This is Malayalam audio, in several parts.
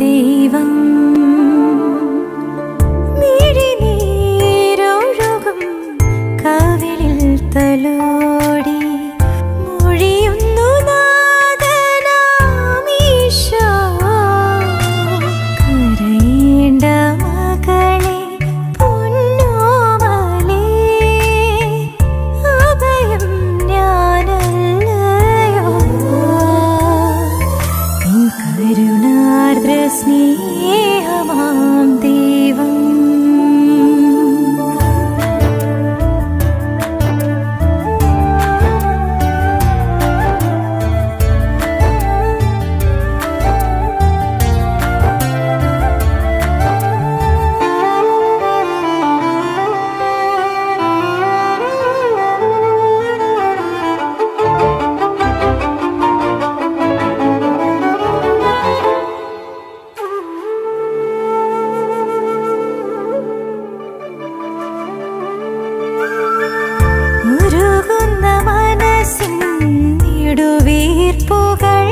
ദൈവം മിഴിനീരൊഴുകും കവിളിൽ തലോടി മൊഴിയുന്നു നാഥനാമീശോ. കരയേണ്ട മകളെ പൊന്നോമലേ, അഭയം ഞാനല്ലയോ. നിൻ കരുണാർദ്ര സ്നേഹമാം ദൈവം ഉരുകുന്ന മനസ്സിൻ നെടുവീർപ്പുകൾ,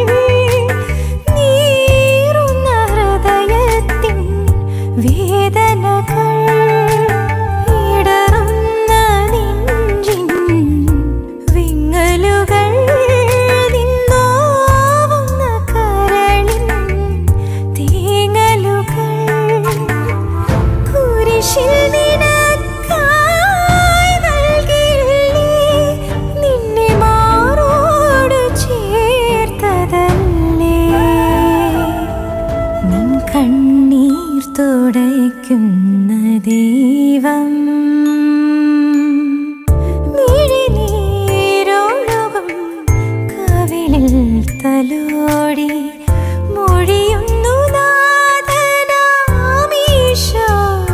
നീറുന്ന ഹൃദയത്തിൻ വേദനകൾ, ഇടറുന്ന നെഞ്ചിൻ വിങ്ങലുകൾ, നിന്നോവുന്ന കരളിൻ തേങ്ങലുകൾ, കുരിശിൽ നിനക്കായി നൽകിയില്ലേ, നിന്നെ മാറോട് ചേർത്തതല്ലേ. നിൻ കണ്ണീർ തുടയ്ക്കുന്ന ദൈവം മിഴിനീരൊഴുകും കവിളിൽ തലോടി മൊഴിയുന്നു നാഥനാമീശോ.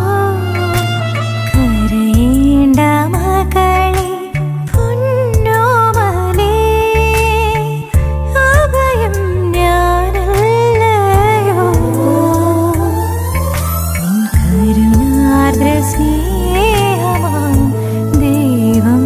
കരയേണ്ട മകളെ പൊന്നോമലേ, അഭയം ഞാനല്ലയോ. നിൻ കരുണാർദ്ര സ്നേഹമാം ദൈവം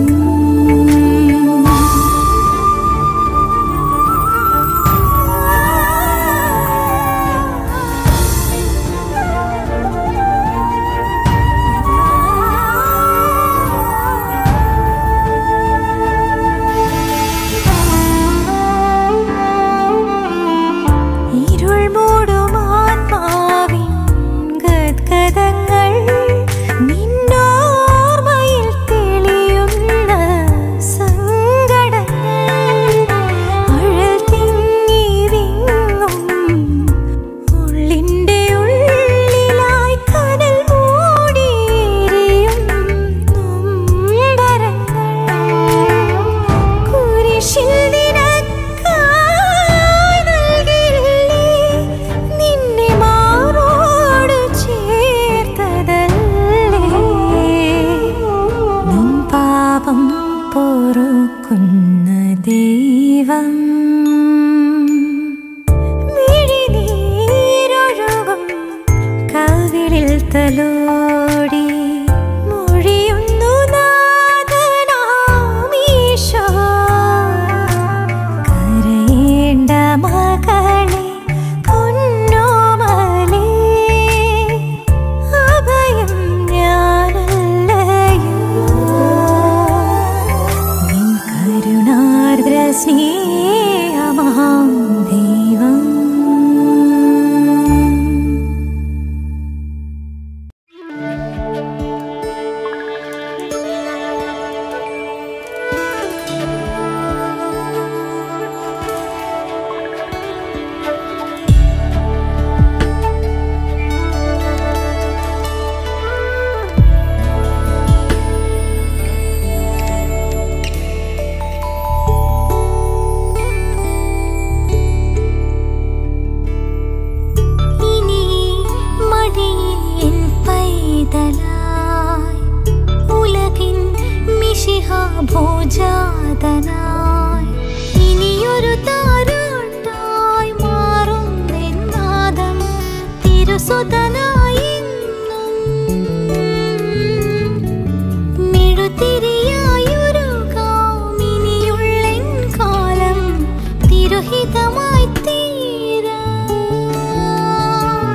ഇരുൾ മൂടും ആത്മാവിൻ ഗദ്ഗദങ്ങൾ, നിന്നോർമ്മയിൽ തെളിയുന്ന സങ്കടങ്ങൾ, അഴൽ തിങ്ങി വിങ്ങും ഉള്ളിൻ്റെ ഉള്ളിലായി കനൽ മൂടിയെരിയും നൊമ്പരങ്ങൾ, കുരിശിൽ നിനക്കായി നൽകിയില്ലേ, നിന്നെ മാറോട് ചേർത്തതല്ലേ. നിൻ പാപം പൊറുക്കുന്ന ദൈവം മിഴിനീരൊഴുകും കവിളിൽ തലോടി മൊഴിയുന്നു നാഥനാമീശോ. കരയേണ്ട മകളെ പൊന്നോമലേ, അഭയം ഞാനല്ലയോ. നിൻ കരുണാർദ്ര സ്നേഹമാം ദൈവം ഭോജാതനായി ഇനിയൊരു താരാട്ടായി മാറും നിന്നാദം തിരുസുതനായി മെഴുതിരിയായൊരു കാമിനിയുള്ളൻ കാലം തിരുഹിതമായി തീരാ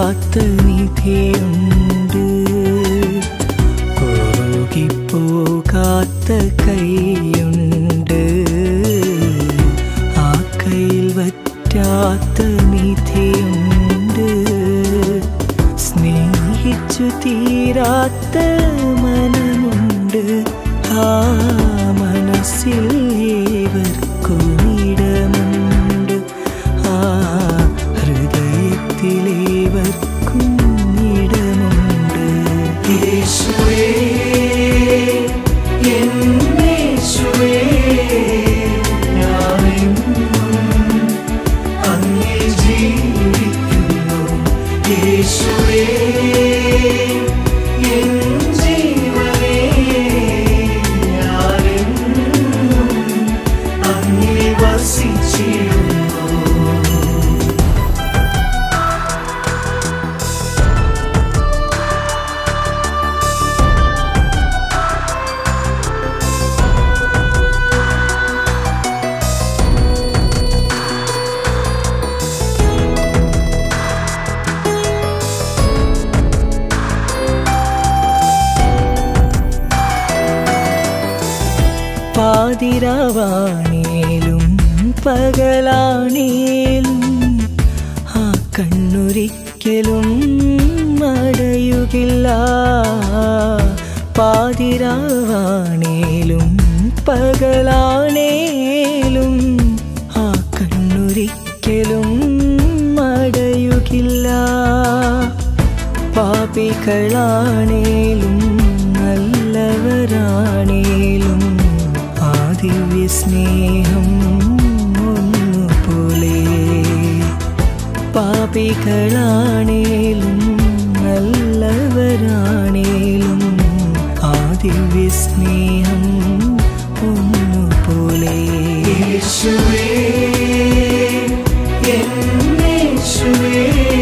തീരാത്ത നിധിയുണ്ട്, കുറുകിപ്പോകാത്ത കൈയുണ്ട്, ആ കയ്യിൽ വറ്റാത്ത നിധിയുണ്ട്. സ്നേഹിച്ചു തീരാത്ത മനമുണ്ട്, ആ മനസ്സിൽ ഏവർക്കുമിടമുണ്ട്, ആ ഹൃദയത്തിലേവർക്കും ഇടമുണ്ട്. യേശുവേ യേശുവേ ഞാനെന്നും അങ്ങേ ജീവിക്കുന്നു. യേശുവേ എൻ ജീവനേ ഞാനെന്നും അങ്ങേ വസിച്ചിടുന്നു. പാതിരാവാണേലും പകലാണേലും ആ കണ്ണൊരിക്കലും അടയുകില്ല. പാതിരാവാണേലും പകലാണേലും ആ കണ്ണൊരിക്കലും അടയുകില്ല. പാപികളാണേലും നല്ലവരാണേലും ദിവ്യ സ്നേഹം ഒന്നുപോലെ. പാപികളാണേലും നല്ലവരാണേലും ആ ദിവ്യ സ്നേഹം ഒന്നുപോലെ. യേശുവേ യേശുവേ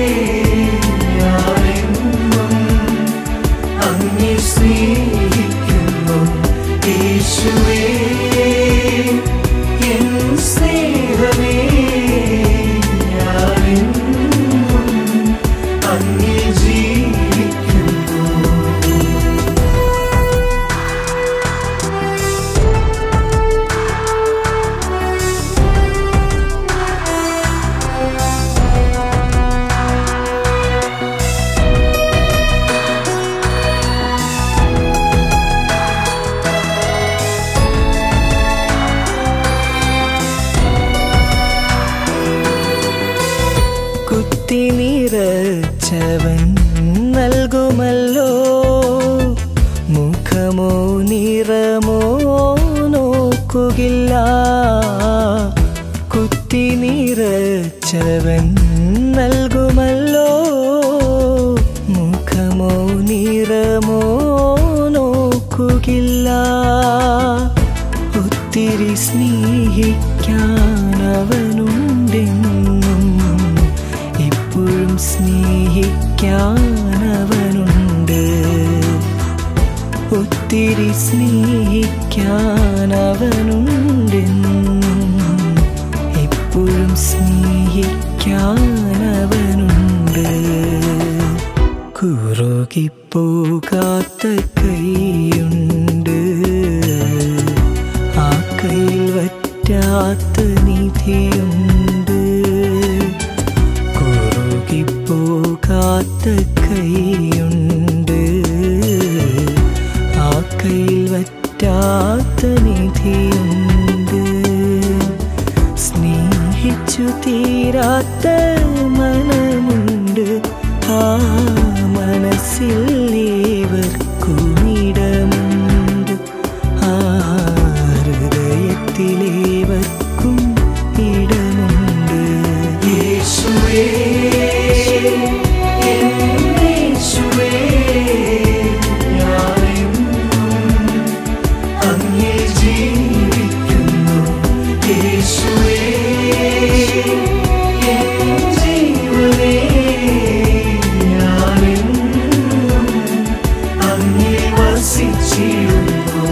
ഞാനെന്നും അങ്ങേ സ്നേഹിക്കുന്നു. യേശുവേ എൻ സ്നേഹമേ ഞാനെന്നും അങ്ങേ ജീവിക്കുന്നു. നിറച്ചവൻ നൽകുമല്ലോ, മുഖമോ നിറമോ നോക്കുകില്ല. കുത്തി നിറച്ചവൻ നൽകുമല്ലോ, മുഖമോ നിറമോ നോക്കുകില്ല. ഒത്തിരി സ്നേഹിക്കാൻ അവനുണ്ടെന്നും എപ്പോഴും സ്നേഹിക്കാൻ അവനുണ്ട്. ഒത്തിരി സ്നേഹിക്കാൻ അവനുണ്ടെന്നും എപ്പോഴും സ്നേഹിക്കാൻ അവനുണ്ട്. കുറുകിപ്പോകാത്ത കൈയുണ്ട്, ആ കയ്യിൽ വറ്റാത്ത നിധിയുണ്ട്. കുറുകിപ്പോകാത്ത കൈയുണ്ട്, ആ കയ്യിൽ വറ്റാത്ത നിധിയുണ്ട്. സ്നേഹിച്ചു തീരാത്ത മനമുണ്ട്, ആ മനസ്സിൽ ഏവർക്കുമിടമുണ്ട്, ആ ഹൃദയത്തിലേവർക്കും ഇടമുണ്ട്. യേശുവേ യേശുവേ ഞാനെന്നും അങ്ങേ ജീവിക്കുന്നു. യേശുവേ എൻ ജീവനേ ഞാനെന്നും അങ്ങേ വസിച്ചിടുന്നു.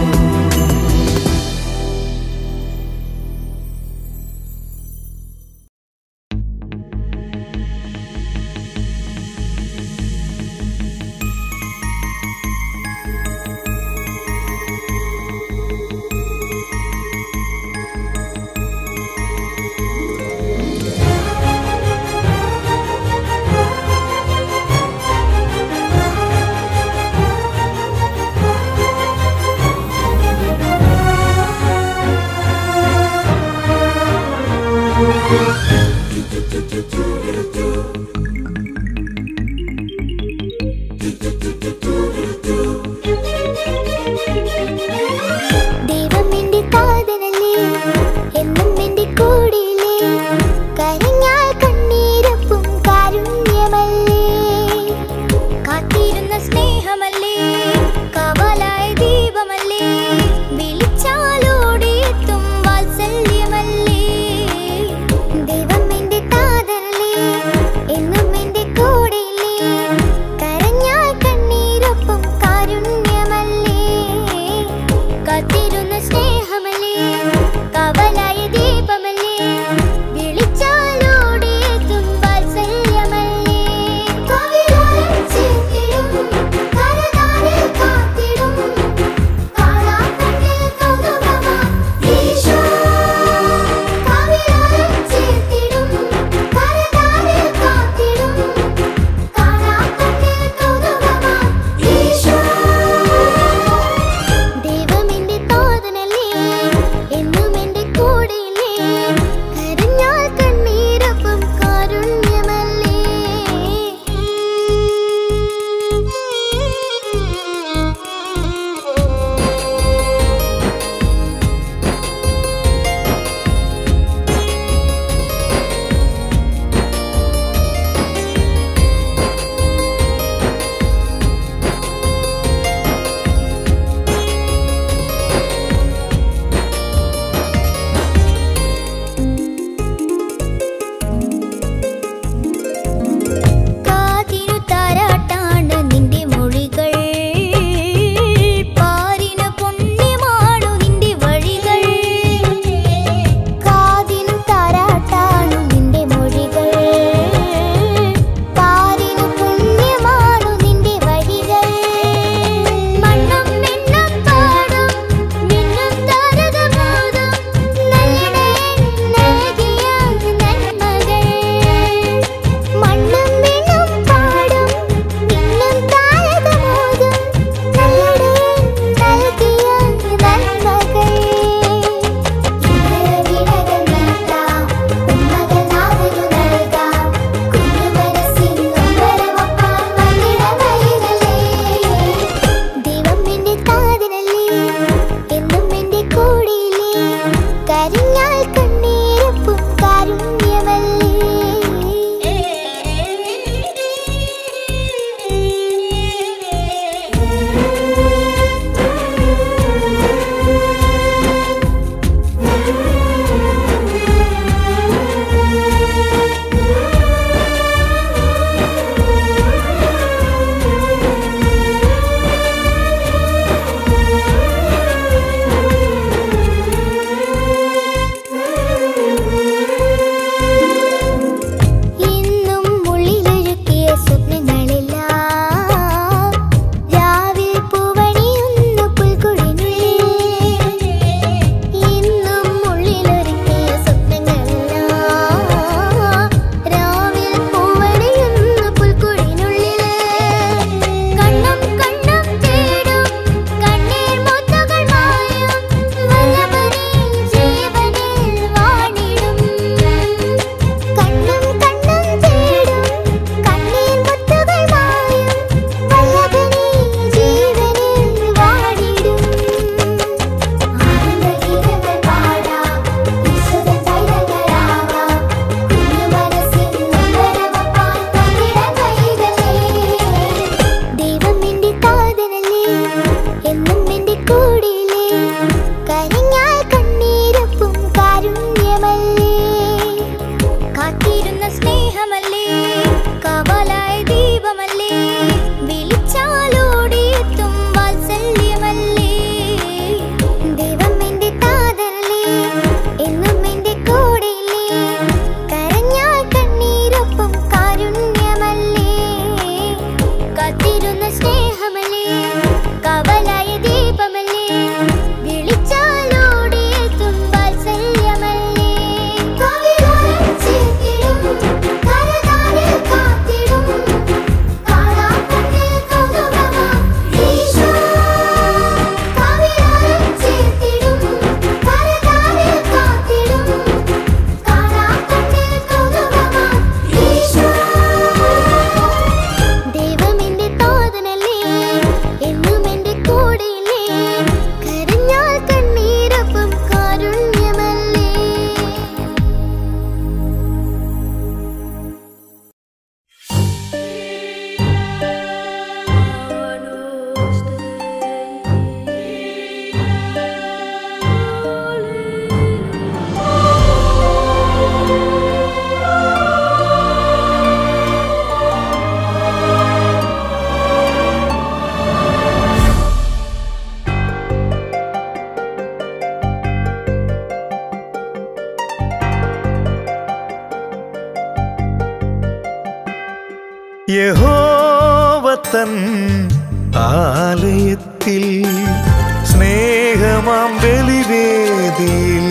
കവിളായി ചേർത്തിടും യഹോവ തൻ ആലയത്തിൽ സ്നേഹമാം ബലിവേദിയിൽ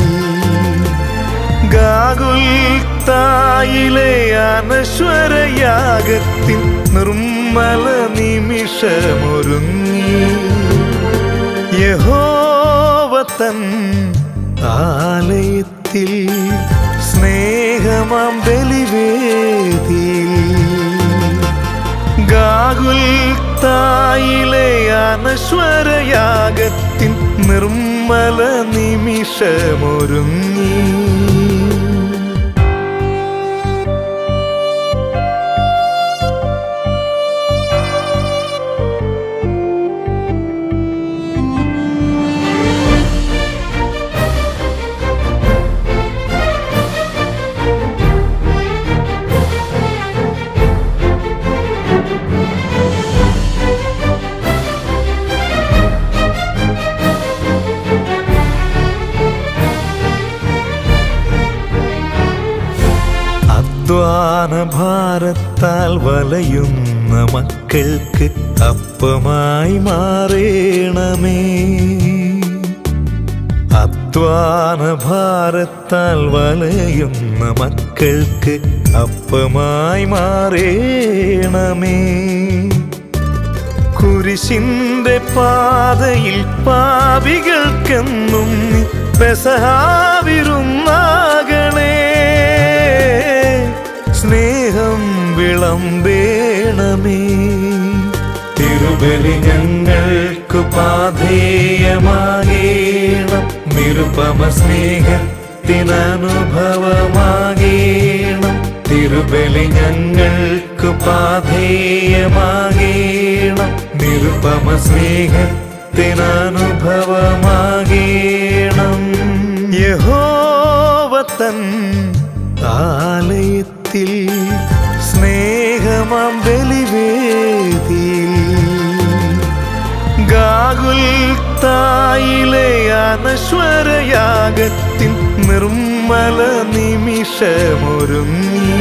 ഗാഗുൽത്തായിലെ അനശ്വരയാഗത്തിൻ നിർമ്മല നിമിഷമൊരുങ്ങി യഹോവ തൻ ആലയത്തിൽ സ്നേഹമാം ബലിവേദിയിൽ ഗാഗുൽത്തായിലെ അനശ്വരയാഗത്തിൻ നിർമ്മല നിമിഷമൊരുങ്ങി അധ്വാനഭാരത്താൽ വലയുന്ന മക്കൾക്ക് അപ്പമായി മാറേണമേ. അധ്വാനഭാരത്താൽ വലയുന്ന മക്കൾക്ക് അപ്പമായി മാറേണമേ. കുരിശിന്റെ പാതയിൽ പാപികൾക്കെന്നും പെസഹാവിരുന്നാകണേ. സ്നേഹം വിളമ്പേണമേ. തിരുബലി ഞങ്ങൾക്ക് പാധേയമാകേണം. നിരുപമ സ്നേഹത്തിനനുഭവമാകേണം. തിരുബലി ഞങ്ങൾക്ക് പാധേയമാകേണം. നിരുപമ സ്നേഹത്തിനനുഭവമാകേണം. യഹോവ തൻ ആലയത്തിൽ സ്നേഹമാം ബലിവേദിയിൽ ഗാഗുൽത്തായിലെ അനശ്വരയാഗത്തിൻ നിർമ്മല നിമിഷമൊരുങ്ങി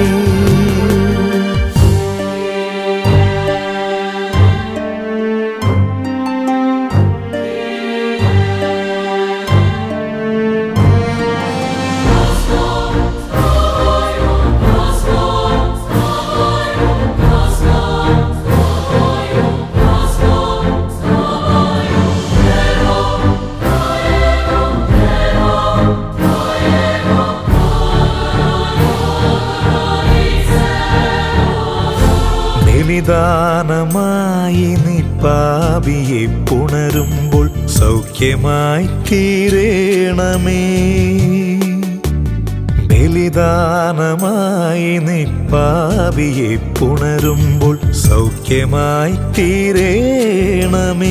ബലിദാനമായി നീ പാപിയെ പുണരുമ്പോൾ സൗഖ്യമായി തീരേണമേ. ബലിദാനമായി നീ പാപിയെ പുണരുമ്പോൾ സൗഖ്യമായി തീരേണമേ.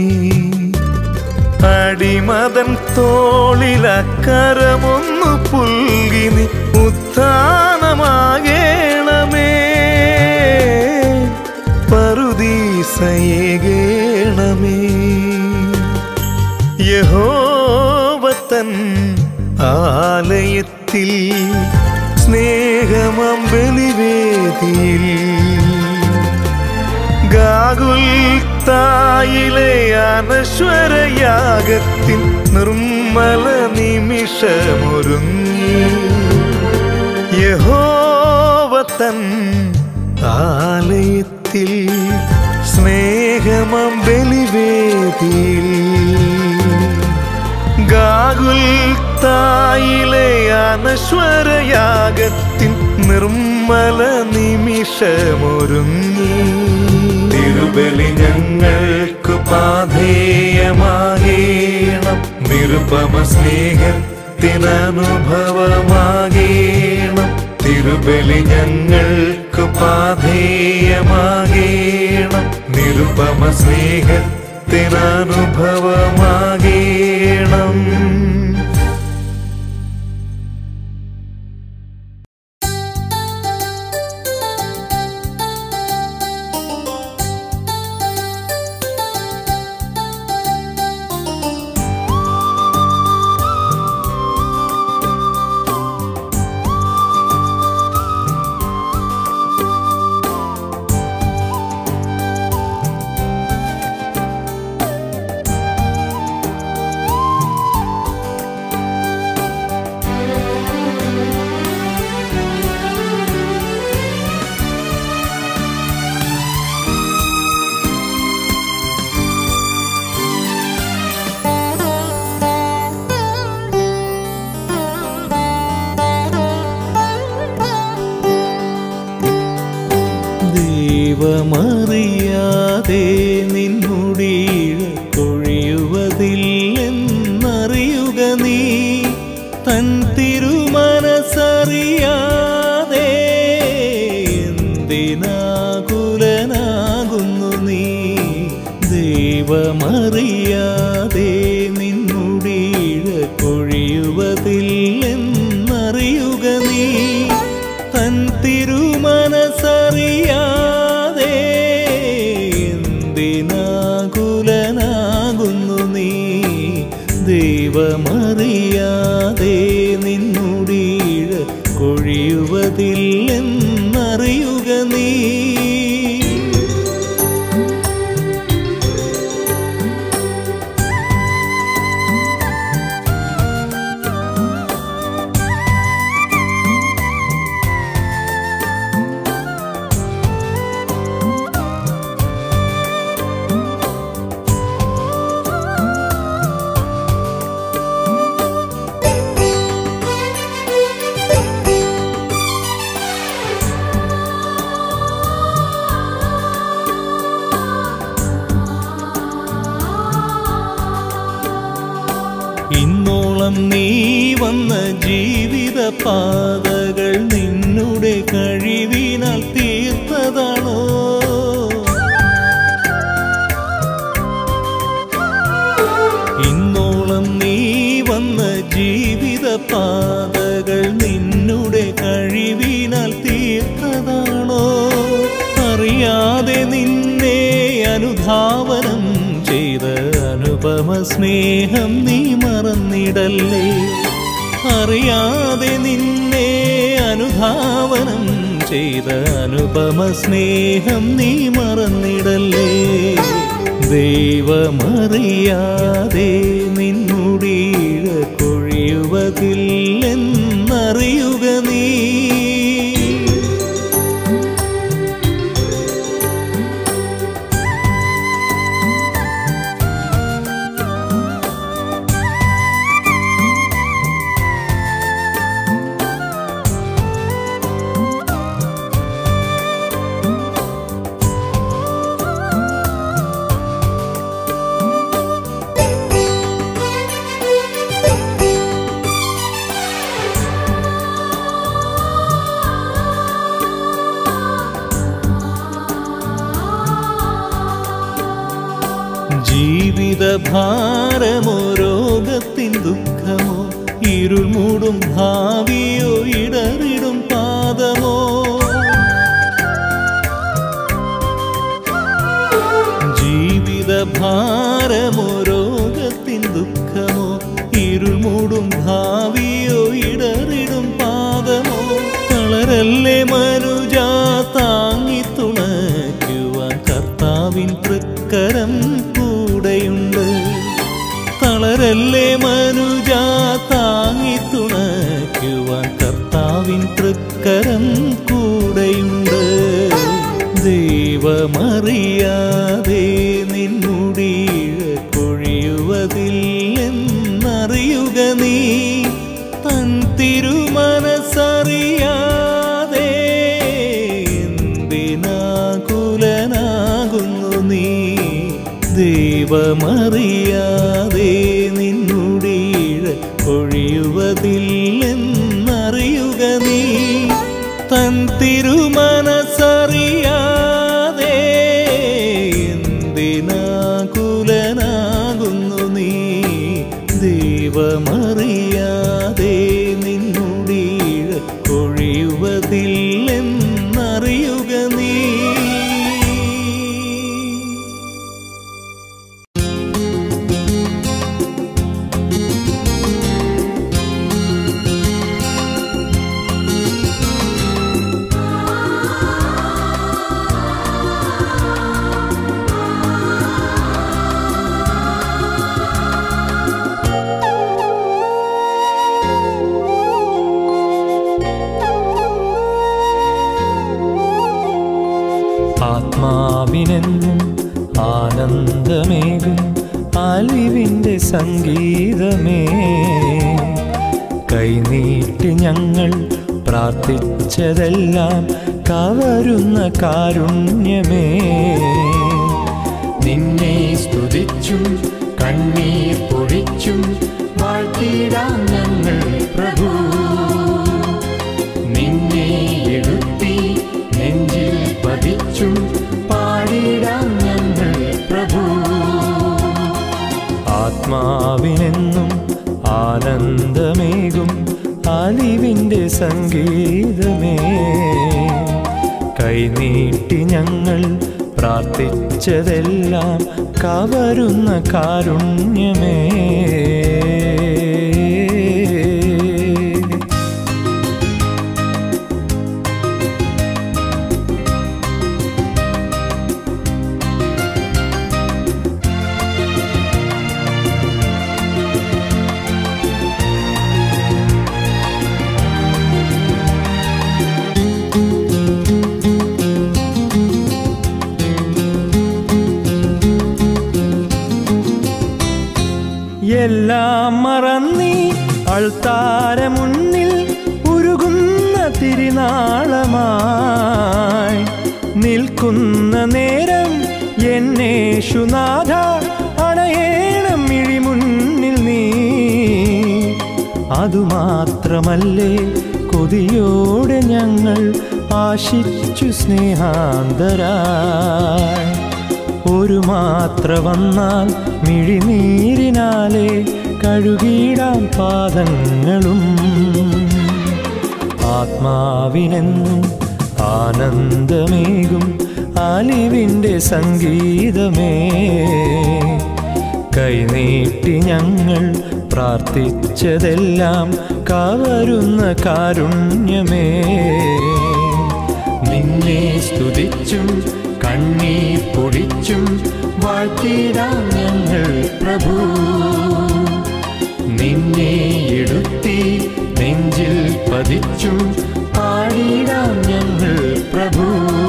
അടിമതൻ തോളിലക്കരമൊന്നു പുൽകി നീ ഉത്ഥാനമാകേണമേ. പറുദീസയേകേണമേ. യഹോവ തൻ ആലയത്തിൽ സ്നേഹമാം ബലിവേദിയിൽ ഗാഗുൽത്തായിലെ അനശ്വരയാഗത്തിൻ നിർമ്മല നിമിഷമൊരുങ്ങി യഹോവ തൻ ആലയത്തിൽ സ്നേഹമാം ബലിവേദിയിൽ ഗാഗുൽത്തായിലെ അനശ്വരയാഗത്തിൻ നിർമ്മല നിമിഷമൊരുങ്ങി തിരുബലി ഞങ്ങൾക്ക് പാധേയമാകേണം. നിരുപമ സ്നേഹത്തിനനുഭവമാകേണം. തിരുബലി ഞങ്ങൾക്ക് പാധേയമാകേണം. നിരുപമ സ്നേഹത്തിനനുഭവമാകേണം. ദൈവമറിയാതെ നിൻമുടിയിഴ കൊഴിയുവതില്ലെന്നറിയുക നീ തൻ തിരുമനസ്സറിയാതെ എന്തിനാകുലനാകുന്നു നീ ദൈവമറിയാതെ നിൻമുടിയിഴ കൊഴിയുവതില്ലെന്നറിയുക നീ തൻ തിരുമനസ്സറിയാതെ എന്തിനാകുലനാകുന്നു നീ ദൈവമറിയാതെ നിൻമുടിയിഴ കൊഴിയുവതില്ലെന്നറിയുക നീ. ഇന്നോളം നീ വന്ന ജീവിത പാതകൾ നിന്നുടെ കഴിവിനാൽ തീർത്തതാണോ? ഇന്നോളം നീ വന്ന ജീവിത പാതകൾ നിന്നുടെ കഴിവിനാൽ തീർത്തതാണോ? അറിയാതെ നിന്നെ അനുധാവനം ചെയ്ത അനുപമ സ്നേഹം നീ മറന്നിടല്ലേ. അറിയാതെ നിന്നെ അനുധാവനം ചെയ്ത അനുപമ സ്നേഹം നീ മറന്നിടല്ലേ. ദൈവമറിയാതെ നിൻമുടിയിഴ കൊഴിയുവതില്ലെന്നറിയുക നീ. ജീവിത ഭാരമോ രോഗത്തിൻ ദുഃഖമോ ഇരുൾ മൂടും ഭാവിയോ ഇടറിടും പാദമോ ജീവിത ഭാരമോ രോഗത്തിൻ ദുഃഖമോ ഇരുൾ മൂടും ഭാവിയോ ഇടറിടും പാദമോ തളരല്ലേ മനുജാ താങ്ങി തുണയ്ക്കുവാൻ കർത്താവിൻ തൃക്കരം കൂടെയുണ്ട്. തളരല്ലേ മനുജാ താങ്ങി തുണയ്ക്കുവാൻ കർത്താവിൻ തൃക്കരം കൂടെയുണ്ട്. ദൈവമറിയാതെ നിൻമുടിയിഴ കൊഴിയുവതില്ലെന്നറിയുക നീ തൻ തിരുമനസ്സറിയാതെ എന്തിനാകുലനാകുന്നു നീ ദൈവമറിയാതെ നിൻമുടിയിഴ കൊഴിയുവതില്ലെന്നറിയുക നീ തൻ തിരുമനസ്സറിയാതെ എന്തിനാകുലനാകുന്നു നീ ദൈവമറിയാതെ നിൻമുടിയിഴ കൊഴിയുവതില്ലെന്നറിയുക നീ. ആത്മാവിനെന്നും ആനന്ദമേകും അലിവിൻ്റെ സംഗീതമേ കൈനീട്ടി ഞങ്ങൾ പ്രാർത്ഥിച്ചതെല്ലാം കവരുന്ന കാരുണ്യമേ, നിന്നെ സ്തുതിച്ചും കണ്ണീർ പൊഴിച്ചും വാഴ്ത്തിടാം ഞങ്ങൾ പ്രഭു. നിന്നെ എടുത്തി നെഞ്ചിൽ പതിച്ചും പാടിടാം ഞങ്ങൾ പ്രഭു. ആത്മാവിനെന്നും ആനന്ദമേകും അലിവിൻ്റെ സംഗീതമേ, കൈനീട്ടി ഞങ്ങൾ പ്രാർത്ഥിച്ചതെല്ലാം കവരുന്ന കാരുണ്യമേ. എല്ലാം മറന്നീ അൾത്താര മുന്നിൽ ഉരുകുന്ന തിരുനാളമായി നിൽക്കുന്ന നേരം എന്നേശുനാഥ അണയേണം മിഴിമുന്നിൽ നീ. അതുമാത്രമല്ലേ കൊതിയോടെ ഞങ്ങൾ ആശിച്ചു സ്നേഹാന്തരായി, ഒരു മാത്ര വന്നാൽ മിഴിനീരിനാലെ കഴുകിടാം പാദങ്ങളും. ആത്മാവിനെന്നും ആനന്ദമേകും അലിവിൻ്റെ സംഗീതമേ, കൈനീട്ടി ഞങ്ങൾ പ്രാർത്ഥിച്ചതെല്ലാം കവരുന്ന കാരുണ്യമേ. നിന്നെ സ്തുതിച്ചും കണ്ണീർ പൊടിച്ചും വാഴ്ത്തിടാം ഞങ്ങൾ പ്രഭു. നിന്നെ എടുത്തി നെഞ്ചിൽ പതിച്ചും പാടിടാം ഞങ്ങൾ പ്രഭു.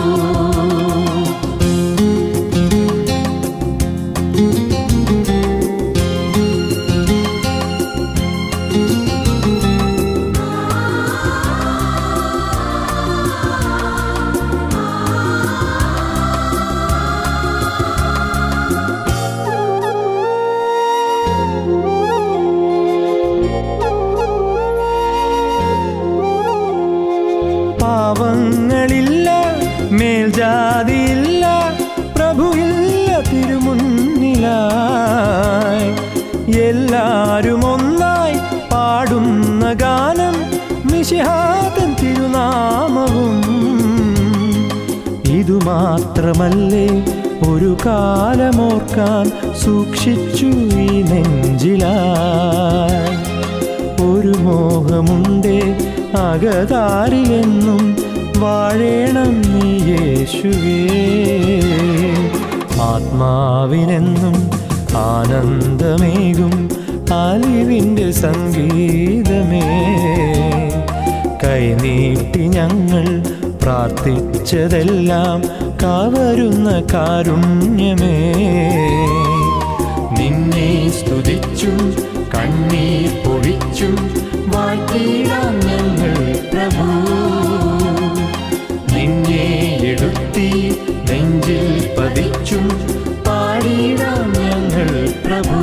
പാവങ്ങളില്ല, മേൽജാതിയില്ല, പ്രഭുവില്ല തിരുമുന്നിലായി, എല്ലാരും ഒന്നായി പാടുന്ന ഗാനം മിശിഹാതൻ തിരുനാമവും. ഇതുമാത്രമല്ലേ ഒരു കാലമോർക്കാൻ സൂക്ഷിച്ചു ഈ നെഞ്ചിലായി, ഒരു മോഹമുണ്ടേ അകതാരിലെന്നും വാഴേണം നീ യേശുവേ. ആത്മാവിനെന്നും ആനന്ദമേകും അലിവിൻ്റെ സംഗീതമേ, കൈനീട്ടി ഞങ്ങൾ പ്രാർത്ഥിച്ചതെല്ലാം കവരുന്ന കാരുണ്യമേ. നിന്നെ സ്തുതിച്ചും കണ്ണീർ പൊഴിച്ചും വാഴ്ത്തിടാം ഞങ്ങൾ പ്രഭു. നിന്നെ എടുത്തി നെഞ്ചിൽ പതിച്ചും പാടിടാം ഞങ്ങൾ പ്രഭു.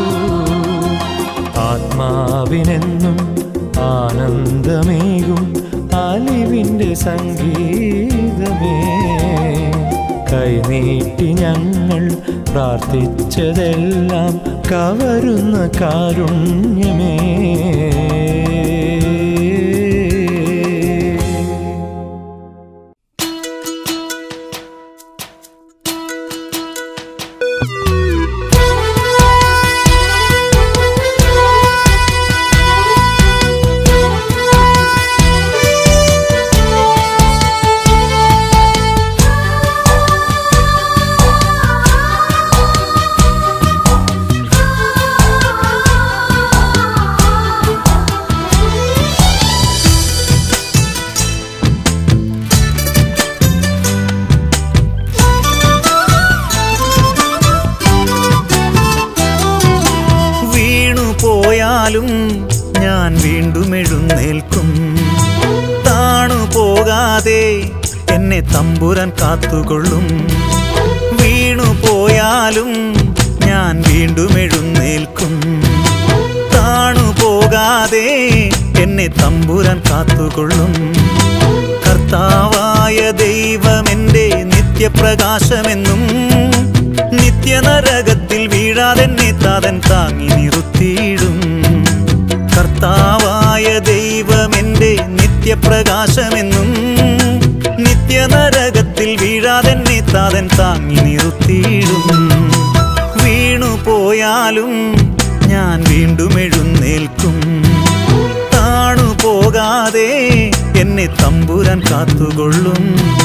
ആത്മാവിനെന്നും ആനന്ദമേകും അലിവിൻ്റെ സംഗീതമേ, കൈനീട്ടി ഞങ്ങൾ പ്രാർത്ഥിച്ചതെല്ലാം കവരുന്ന കാരുണ്യമേ. എന്നെ തമ്പുരാൻ കാത്തുകൊള്ളും. വീണു പോയാലും ഞാൻ വീണ്ടും എഴുന്നേൽക്കും. താണു പോകാതെ എന്നെ തമ്പുരാൻ കാത്തുകൊള്ളും. കർത്താവായ ദൈവമെന്റെ നിത്യപ്രകാശമെന്നും നിത്യനരകത്തിൽ വീഴാതെന്നെ താതൻ താങ്ങി നിർത്തിയിടും. കർത്താവായ ദൈവമെന്റെ നിത്യപ്രകാശമെന്നും നിത്യനരകത്തിൽ വീഴാതെന്നെ താതൻ താങ്ങി നിർത്തിയിടും. വീണു പോയാലും ഞാൻ വീണ്ടും എഴുന്നേൽക്കും. താണു പോകാതെ എന്നെ തമ്പുരാൻ കാത്തുകൊള്ളും.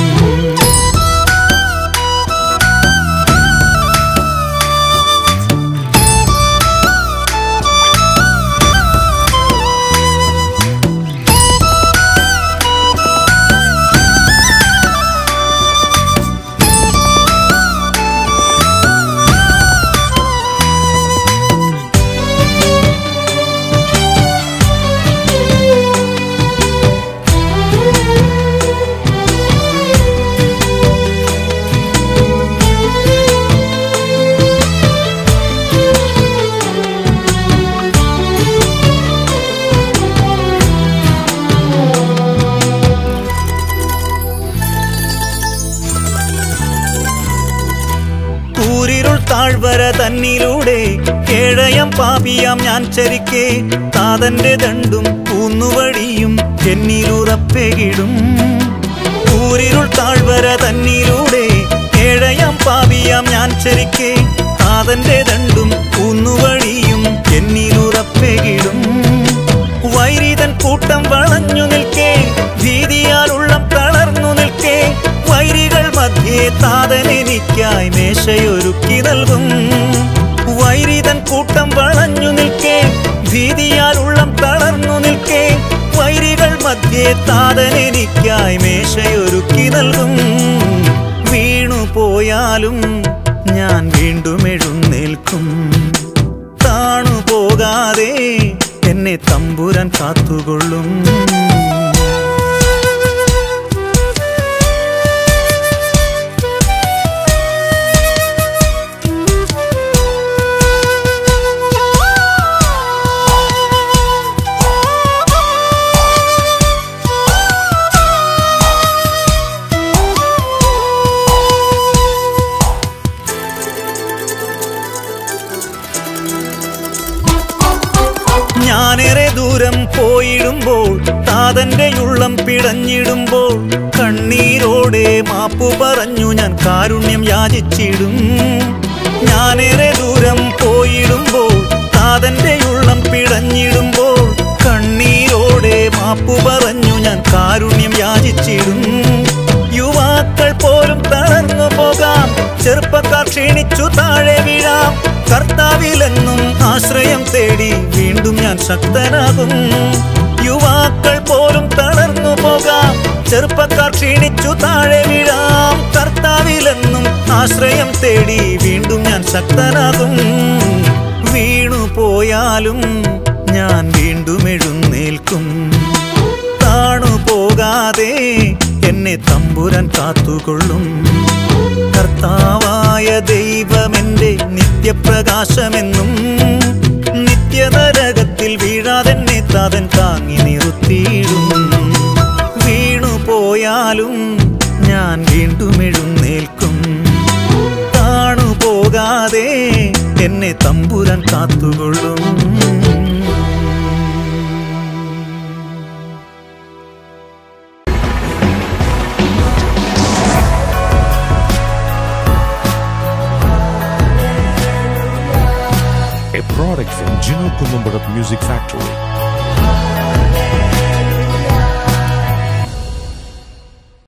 താഴ്വര തന്നിലൂടെ കേഴയം പാപിയാം ഞാൻ ചരിക്കേ താതന്റെ ദണ്ടും കൂന്നുവഴിയും എന്നിലുറപ്പെകിടും. കൂരിരുൾ താഴ്വര തന്നിലൂടെ കേഴയം പാപിയാം ഞാൻ ചരിക്കേ താതന്റെ ദണ്ടും കൂന്നുവഴിയും എന്നിലുറപ്പെകിടും. വൈരിതൻ കൂട്ടം വളഞ്ഞു നിൽക്കേ ഭീതിയാൽ ഉള്ളം തളർന്നു നിൽക്കേ വൈരികൾ മധ്യേ താതൻ എനിക്കായി മേശയൊരുക്കി നൽകും. വൈരിതൻ കൂട്ടം വളഞ്ഞു നിൽക്കേ ഭീതിയാൽ ഉള്ളം തളർന്നു നിൽക്കേ വൈരികൾ മധ്യേ താതൻ എനിക്കായി മേശയൊരുക്കി നൽകും. വീണു പോയാലും ഞാൻ വീണ്ടും എഴുന്നേൽക്കും. താണു പോകാതെ എന്നെ തമ്പുരാൻ കാത്തുകൊള്ളും. ഞാനേറെ ദൂരം പോയിടുമ്പോൾ താതന്റെ ഉള്ളം പിടഞ്ഞിടുമ്പോൾ കണ്ണീരോടെ മാപ്പു പറഞ്ഞു ഞാൻ കാരുണ്യം യാചിച്ചിടും. ഞാനേറെ ദൂരം പോയിടുമ്പോൾ താതന്റെ ഉള്ളം പിടഞ്ഞിടുമ്പോൾ കണ്ണീരോടെ മാപ്പു പറഞ്ഞു ഞാൻ കാരുണ്യം യാചിച്ചിടും. യുവാക്കൾ പോലും തളർന്നു പോകാം, ചെറുപ്പക്കാർ ക്ഷീണിച്ചു താഴെ വീഴാം. കർത്താവിലെന്നും ആശ്രയം തേടി വീണ്ടും ഞാൻ ശക്തനാകും. യുവാക്കൾ പോലും തളർന്നു പോകാം, ചെറുപ്പക്കാർ ക്ഷീണിച്ചു താഴെ വീഴാം. കർത്താവിലെന്നും ആശ്രയം തേടി വീണ്ടും ഞാൻ ശക്തനാകും. വീണു പോയാലും ഞാൻ വീണ്ടും എഴുന്നേൽക്കും. താണു പോകാതെ എന്നെ തമ്പുരാൻ കാത്തുകൊള്ളും. കർത്താവായ ദൈവമെന്റെ നിത്യപ്രകാശമെന്നും നിത്യനരകത്തിൽ വീഴാതെന്നെ താതൻ താങ്ങി നിർത്തിയിടും. വീണു പോയാലും ഞാൻ വീണ്ടും എഴുന്നേൽക്കും. താണു പോകാതെ എന്നെ തമ്പുരാൻ കാത്തുകൊള്ളും. A product from Gino Columbarat Music Factory.